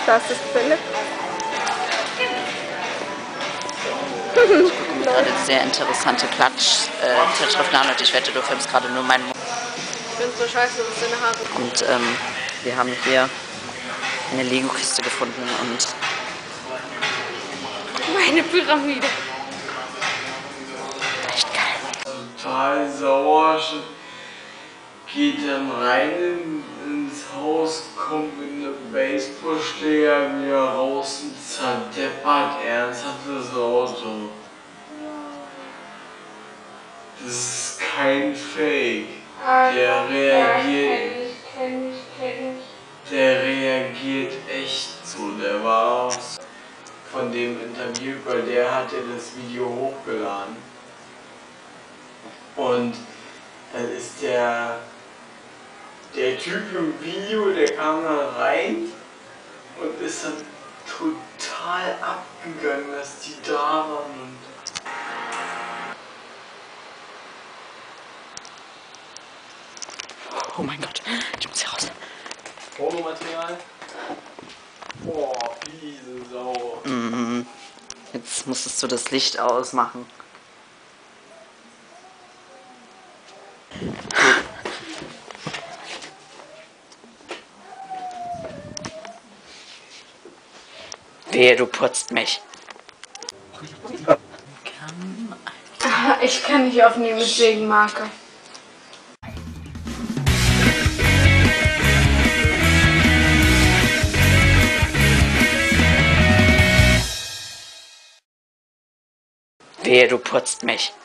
Da ist das Philipp. Ich gucke mir gerade sehr interessante Klatsch-Zeitschriften an und ich wette, du filmst gerade nur meinen Mund. Ich finde so scheiße, dass deine Haare. Und wir haben hier eine Lego-Kiste gefunden und Meine Pyramide. echt geil. Total sauer, geht dann rein ins Haus, kommt mit einem Baseballschläger wieder raus und zerdeppert ernsthaft das Auto. Das ist kein Fake. Der reagiert echt so. Der war auch von dem Interview, weil der hatte das Video hochgeladen. Und dann ist der Typ im Video, der kam dann rein und ist dann total abgegangen, dass die da waren. Oh mein Gott, ich muss hier raus. Fotomaterial? Boah, fiese Sau. Jetzt musstest du das Licht ausmachen. Wehe, du putzt mich. Ich kann nicht aufnehmen, deswegen Marke. Wehe, du putzt mich.